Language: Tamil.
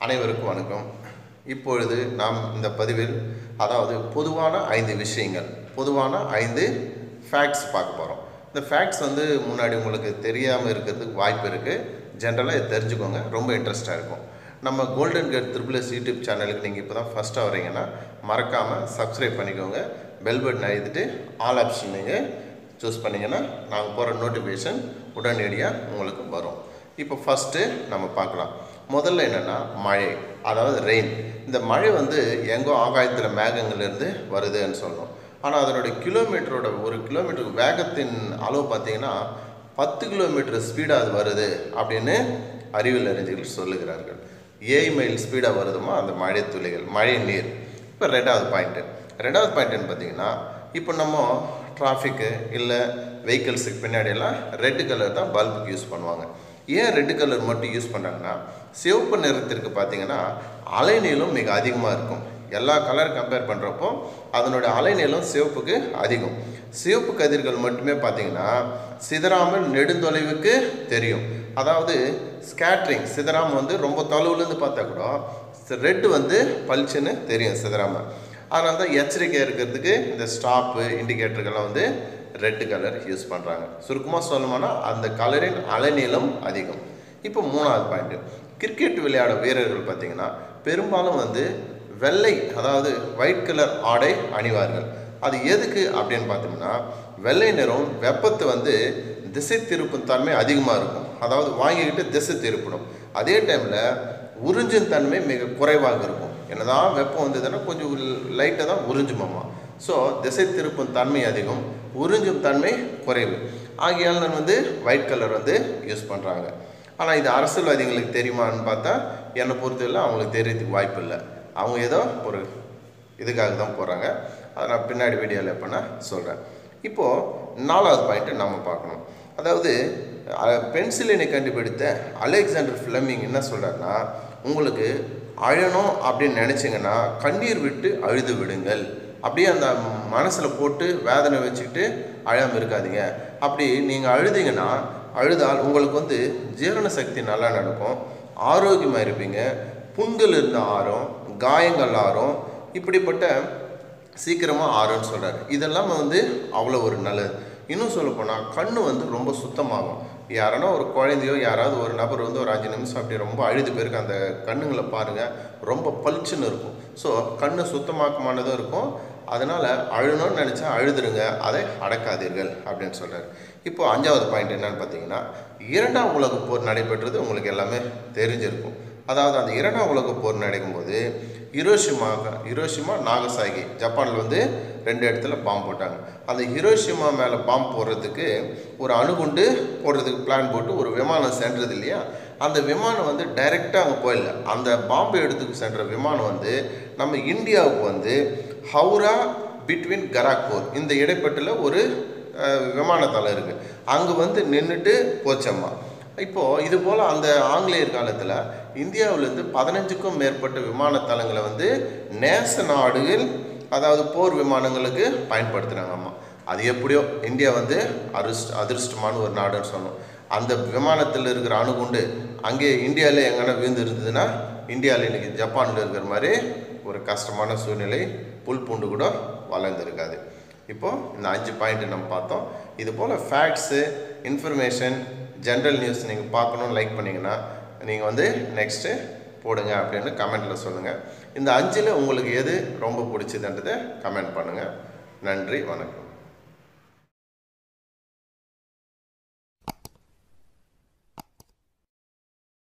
அனைவருக்கும் வணக்கம். இப்பொழுது நாம் இந்த பதிவில் அதாவது பொதுவான 5 விஷயங்கள், பொதுவான 5 ஃபேக்ட்ஸ் பார்க்க போகிறோம். இந்த ஃபேக்ட்ஸ் முன்னாடி உங்களுக்கு தெரியாமல் இருக்கிறதுக்கு வாய்ப்பு இருக்குது. ஜென்ரலாக இது தெரிஞ்சுக்கோங்க, ரொம்ப இன்ட்ரெஸ்டாக இருக்கும். நம்ம கோல்டன் கேட் SSS யூடியூப் சேனலுக்கு நீங்கள் இப்போ தான் ஃபஸ்ட்டாக வரீங்கன்னா மறக்காமல் சப்ஸ்கிரைப் பண்ணிக்கோங்க. பெல் பட்டன் அழுத்திட்டு ஆல் ஆப்ஷன் நீங்கள் சூஸ் பண்ணிங்கன்னா நாங்கள் போகிற நோட்டிஃபிகேஷன் உடனடியாக உங்களுக்கு வரும். இப்போ ஃபஸ்ட்டு நம்ம பார்க்கலாம். முதல்ல என்னென்னா மழை, அதாவது ரெயின். இந்த மழை எங்கோ ஆகாயத்தில் மேகங்கள்லேருந்து வருதுன்னு சொல்லணும். ஆனால் அதனுடைய கிலோமீட்டரோட ஒரு கிலோமீட்டருக்கு வேகத்தின் அளவு பார்த்திங்கன்னா 10 கிலோமீட்டர் ஸ்பீடாக அது வருது அப்படின்னு அறிவியல் அறிஞர்கள் சொல்லுகிறார்கள். 7 மைல் ஸ்பீடாக வருதுமா அந்த மழை துளிகள், மழை நீர். இப்போ ரெண்டாவது பாயிண்ட்டுன்னு பார்த்திங்கன்னா, இப்போ நம்ம டிராஃபிக்கு இல்லை வெஹிக்கிள்ஸுக்கு பின்னாடியெல்லாம் ரெட்டு கலர் தான் பல்புக்கு யூஸ் பண்ணுவாங்க. ஏன் ரெட்டு கலர் மட்டும் யூஸ் பண்ணுறாங்கன்னா, சிவப்பு நிறத்திற்கு பார்த்திங்கன்னா அலைநீளம் மிக அதிகமாக இருக்கும். எல்லா கலர் கம்பேர் பண்ணுறப்போ அதனுடைய அலைநீளம் சிவப்புக்கு அதிகம். சிவப்பு கதிர்கள் மட்டுமே பார்த்திங்கன்னா சிதறாமல் நெடுந்தொலைவுக்கு தெரியும். அதாவது ஸ்கேட்ரிங், சிதறாமல் ரொம்ப தொலைவுலேருந்து பார்த்தா கூட ரெட்டு பளிச்சுன்னு தெரியும் சிதறாமல். அதனால தான் எச்சரிக்கையாக இருக்கிறதுக்கு இந்த ஸ்டாப்பு இண்டிகேட்டர்கள்லாம் ரெட்டு கலர் யூஸ் பண்ணுறாங்க. சுருக்கமாக சொல்லணும்னா அந்த கலரின் அலைநீளம் அதிகம். இப்போ மூணாவது பாயிண்ட்டு, கிரிக்கெட் விளையாட வீரர்கள் பார்த்திங்கன்னா பெரும்பாலும் வெள்ளை, அதாவது ஒயிட் கலர் ஆடை அணிவார்கள். அது எதுக்கு அப்படின்னு பார்த்தோம்னா, வெள்ளை நிறம் வெப்பத்தை திசை திருப்பும் தன்மை அதிகமாக இருக்கும். அதாவது வாங்கிக்கிட்டு திசை திருப்பணும். அதே டைமில் உறிஞ்சும் தன்மை மிக குறைவாக இருக்கும். என்னதான் வெப்பம் வந்ததுன்னா கொஞ்சம் லைட்டாக தான் உறிஞ்சுமாமா. ஸோ திசை திருப்பும் தன்மை அதிகம், உறிஞ்சும் தன்மை குறைவு. ஆகையால் நான் ஒயிட் கலர் யூஸ் பண்ணுறாங்க. ஆனால் இது அரசியல்வாதிகளுக்கு தெரியுமான்னு பார்த்தா என்னை பொறுத்தவரை அவங்களுக்கு தெரியறதுக்கு வாய்ப்பு இல்லை. அவங்க ஏதோ ஒரு இதுக்காக தான் போகிறாங்க. அதை நான் பின்னாடி வீடியோவில் எப்போனா சொல்கிறேன். இப்போது நாலாவது பாயிண்ட்டு நம்ம பார்க்கணும். அதாவது பென்சிலினை கண்டுபிடித்த அலெக்சாண்டர் ஃப்ளெமிங் என்ன சொல்கிறாருன்னா, உங்களுக்கு அழணும் அப்படின்னு நினச்சிங்கன்னா கண்ணீர் விட்டு அழுது விடுங்கள். அப்படியே அந்த மனசில் போட்டு வேதனை வச்சுக்கிட்டு அழாமல் இருக்காதீங்க. அப்படி நீங்கள் அழுதால் உங்களுக்கு ஜீரண சக்தி நல்லா நடக்கும், ஆரோக்கியமாக இருப்பீங்க, புண்கள் இருந்து ஆறும், காயங்கள் ஆறும், இப்படிப்பட்ட சீக்கிரமாக ஆறும்னு சொல்கிறார். இதெல்லாம் அவ்வளோ ஒரு நல்லது. இன்னும் சொல்லப்போனால் கண் ரொம்ப சுத்தமாகும். யாரானா ஒரு குழந்தையோ யாராவது ஒரு நபர் ஒரு 5 நிமிஷம் அப்படி ரொம்ப அழுது போயிருக்கு, அந்த கண்ணுங்களை பாருங்கள், ரொம்ப பளிச்சுன்னு இருக்கும். ஸோ கண் சுத்தமாக்கமானதும் இருக்கும். அதனால் அழுணும்னு நினச்சா அழுதுருங்க, அதை அடக்காதீர்கள் அப்படின்னு சொல்கிறார். இப்போது 5வது பாயிண்ட் என்னன்னு பார்த்தீங்கன்னா, 2ஆம் உலகப் போர் நடைபெற்றது உங்களுக்கு எல்லாமே தெரிஞ்சிருக்கும். அதாவது அந்த 2ஆம் உலகப் போர் நடக்கும்போது ஹிரோஷிமா நாகசாகி ஜப்பானில் 2 இடத்துல பாம்பு போட்டாங்க. அந்த ஹிரோஷிமா மேலே பாம்பு போடுறதுக்கு ஒரு அணுகுண்டு போடுறதுக்கு பிளான் போட்டு ஒரு விமானம் சென்றது இல்லையா, அந்த விமானம் டைரெக்டாக அங்கே போயிடல. அந்த பாம்பு எடுத்துக்கு சென்ற விமானம் நம்ம இந்தியாவுக்கு ஹவுரா பிட்வீன் கராக்பூர் இந்த இடைப்பட்டில் ஒரு விமானத்தளம் இருக்குது, அங்கே நின்றுட்டு போச்சம்மா. இப்போது இது போல் அந்த ஆங்கிலேயர் காலத்தில் இந்தியாவிலேருந்து 15க்கும் மேற்பட்ட விமானத்தளங்களை நேச நாடுகள், அதாவது போர் விமானங்களுக்கு பயன்படுத்துகிறாங்கம்மா. அது எப்படியோ இந்தியா அதிர்ஷ்டமான ஒரு நாடுன்னு சொன்னோம். அந்த விமானத்தில் இருக்கிற அணுகுண்டு அங்கே இந்தியாவில் எங்கன்னா விழுந்து இருந்ததுன்னா இந்தியாவில் இன்றைக்கி ஜப்பானில் இருக்கிற மாதிரி ஒரு கஷ்டமான சூழ்நிலை, புல் பூண்டு கூட வளர்ந்துருக்காது. இப்போது இந்த 5 பாயிண்ட்டு நம்ம பார்த்தோம். இது போல் ஃபேக்ட்ஸு, இன்ஃபர்மேஷன், ஜென்ரல் நியூஸ் நீங்கள் பார்க்கணுன்னு லைக் பண்ணிங்கன்னா நீங்கள் நெக்ஸ்ட்டு போடுங்க அப்படின்னு கமெண்ட்டில் சொல்லுங்கள். இந்த 5ல் உங்களுக்கு எது ரொம்ப பிடிச்சதுன்றதை கமெண்ட் பண்ணுங்கள். நன்றி, வணக்கம்.